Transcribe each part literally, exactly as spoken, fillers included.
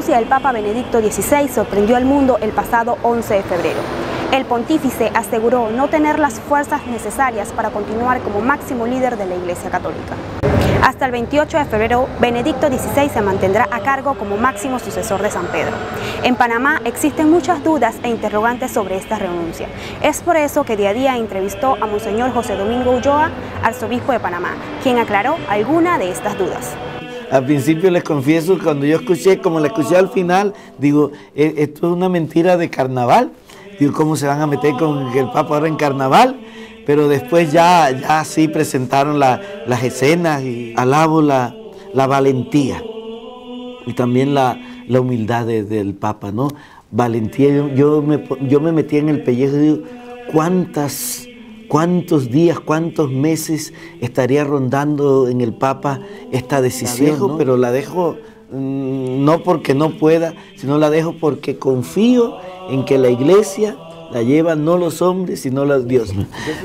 renuncia del Papa Benedicto dieciséis sorprendió al mundo el pasado once de febrero. El pontífice aseguró no tener las fuerzas necesarias para continuar como máximo líder de la Iglesia Católica. Hasta el veintiocho de febrero, Benedicto dieciséis se mantendrá a cargo como máximo sucesor de San Pedro. En Panamá existen muchas dudas e interrogantes sobre esta renuncia. Es por eso que Día a Día entrevistó a Monseñor José Domingo Ulloa, arzobispo de Panamá, quien aclaró alguna de estas dudas. Al principio les confieso, cuando yo escuché, como la escuché al final, digo, esto es una mentira de carnaval. Digo, ¿cómo se van a meter con el Papa ahora en carnaval? Pero después ya, ya sí presentaron la, las escenas y alabo la, la valentía y también la, la humildad de, del Papa, ¿no? Valentía, yo, yo, me, yo me metí en el pellejo y digo, ¿cuántas, cuántos días, cuántos meses estaría rondando en el Papa esta decisión? La dejo, ¿no? Pero la dejo mmm, no porque no pueda, sino la dejo porque confío en que la Iglesia la llevan no los hombres, sino los dioses.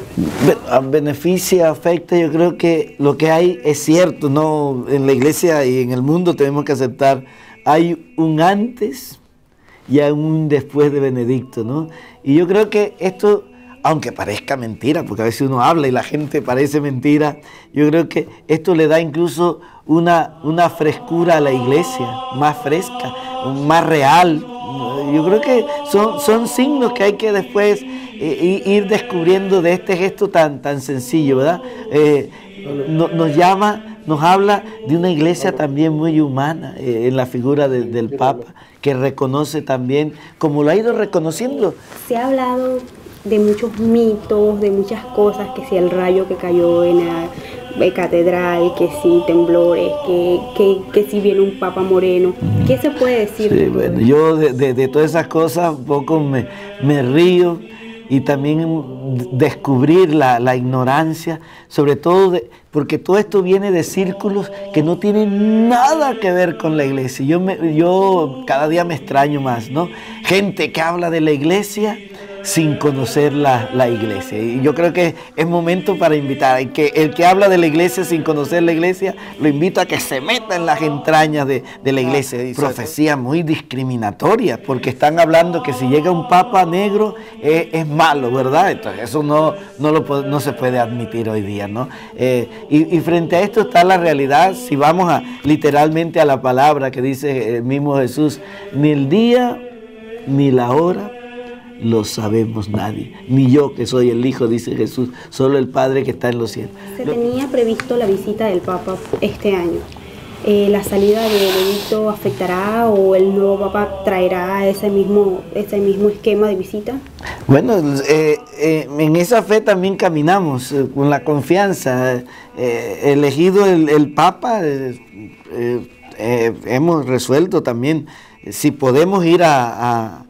A beneficia, afecta, yo creo que lo que hay es cierto, ¿no? En la Iglesia y en el mundo tenemos que aceptar, hay un antes y hay un después de Benedicto, ¿no? Y yo creo que esto, aunque parezca mentira, porque a veces uno habla y la gente parece mentira, yo creo que esto le da incluso una, una frescura a la Iglesia, más fresca, más real. Yo creo que son, son signos que hay que después eh, ir descubriendo de este gesto tan, tan sencillo, ¿verdad? Eh, no, nos llama, nos habla de una Iglesia también muy humana eh, en la figura de, del Papa, que reconoce también, como lo ha ido reconociendo. Se ha hablado de muchos mitos, de muchas cosas, que si el rayo que cayó en la catedral, que si temblores, que, que, que si viene un Papa moreno. ¿Qué se puede decir? Sí, bueno, yo de, de, de todas esas cosas un poco me, me río, y también descubrir la, la ignorancia, sobre todo de, porque todo esto viene de círculos que no tienen nada que ver con la Iglesia. Yo, me, yo cada día me extraño más, ¿no? Gente que habla de la Iglesia sin conocer la, la Iglesia. Y yo creo que es momento para invitar, el que, el que habla de la Iglesia sin conocer la Iglesia, lo invito a que se meta en las entrañas de, de la Iglesia. Y profecía muy discriminatoria, porque están hablando que si llega un Papa negro eh, es malo, ¿verdad? Entonces eso no, no, lo, no se puede admitir hoy día, ¿no? Eh, y, y frente a esto está la realidad. Si vamos a, literalmente a la palabra que dice el mismo Jesús, ni el día ni la hora lo sabemos nadie, ni yo que soy el Hijo, dice Jesús, solo el Padre que está en los cielos. Se tenía previsto la visita del Papa este año. Eh, ¿La salida de Benedicto afectará o el nuevo Papa traerá ese mismo, ese mismo esquema de visita? Bueno, eh, eh, en esa fe también caminamos, eh, con la confianza. Eh, elegido el, el Papa, eh, eh, eh, hemos resuelto también eh, si podemos ir a... a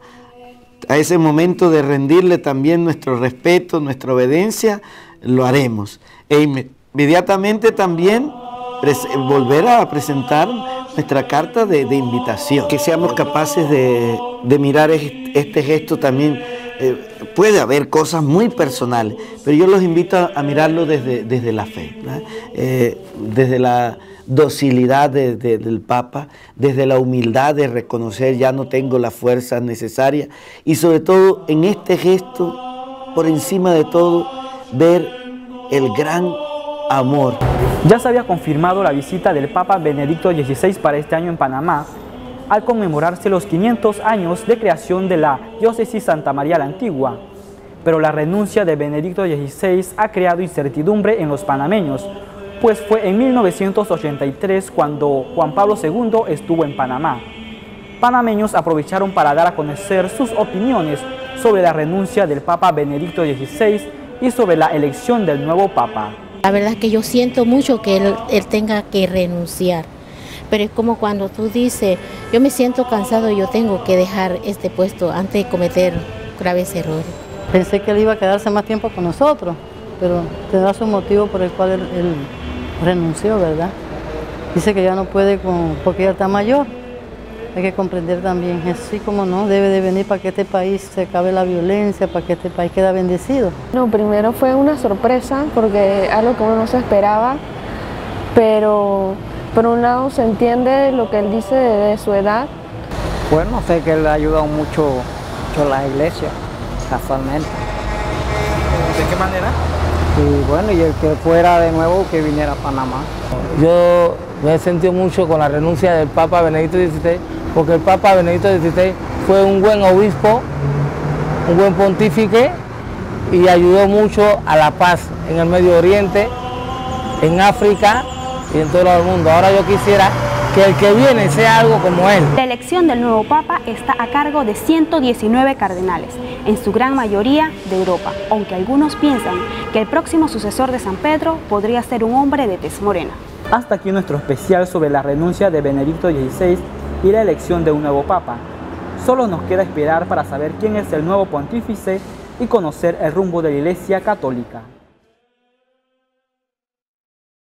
a ese momento de rendirle también nuestro respeto, nuestra obediencia, lo haremos. E inmediatamente también volver a presentar nuestra carta de, de invitación. Que seamos capaces de, de mirar este gesto también. Eh, puede haber cosas muy personales, pero yo los invito a, a mirarlo desde, desde la fe, ¿no? eh, desde la docilidad de, de, del Papa, desde la humildad de reconocer ya no tengo la fuerza necesaria, y sobre todo en este gesto, por encima de todo, ver el gran amor. Ya se había confirmado la visita del Papa Benedicto dieciséis para este año en Panamá, al conmemorarse los quinientos años de creación de la diócesis Santa María la Antigua. Pero la renuncia de Benedicto dieciséis ha creado incertidumbre en los panameños, pues fue en mil novecientos ochenta y tres cuando Juan Pablo segundo estuvo en Panamá. Panameños aprovecharon para dar a conocer sus opiniones sobre la renuncia del Papa Benedicto dieciséis y sobre la elección del nuevo Papa. La verdad es que yo siento mucho que él, él tenga que renunciar, pero es como cuando tú dices, yo me siento cansado y yo tengo que dejar este puesto antes de cometer graves errores. Pensé que él iba a quedarse más tiempo con nosotros, pero tendrá su motivo por el cual él, él renunció, ¿verdad? Dice que ya no puede con, porque ya está mayor. Hay que comprender también, así como no, debe de venir para que este país se acabe la violencia, para que este país quede bendecido. No, primero fue una sorpresa, porque algo que uno no se esperaba, pero por un lado se entiende lo que él dice de, de su edad, Bueno, sé que él ha ayudado mucho, mucho a la iglesia, casualmente. ¿De qué manera? Y bueno, y el que fuera de nuevo, que viniera a Panamá. Yo me he sentido mucho con la renuncia del Papa Benedicto dieciséis, porque el Papa Benedicto dieciséis fue un buen obispo, un buen pontífice y ayudó mucho a la paz en el Medio Oriente, en África y en todo el mundo. Ahora yo quisiera que el que viene sea algo como él. La elección del nuevo Papa está a cargo de ciento diecinueve cardenales, en su gran mayoría de Europa, aunque algunos piensan que el próximo sucesor de San Pedro podría ser un hombre de tez morena. Hasta aquí nuestro especial sobre la renuncia de Benedicto dieciséis y la elección de un nuevo Papa. Solo nos queda esperar para saber quién es el nuevo pontífice y conocer el rumbo de la Iglesia Católica.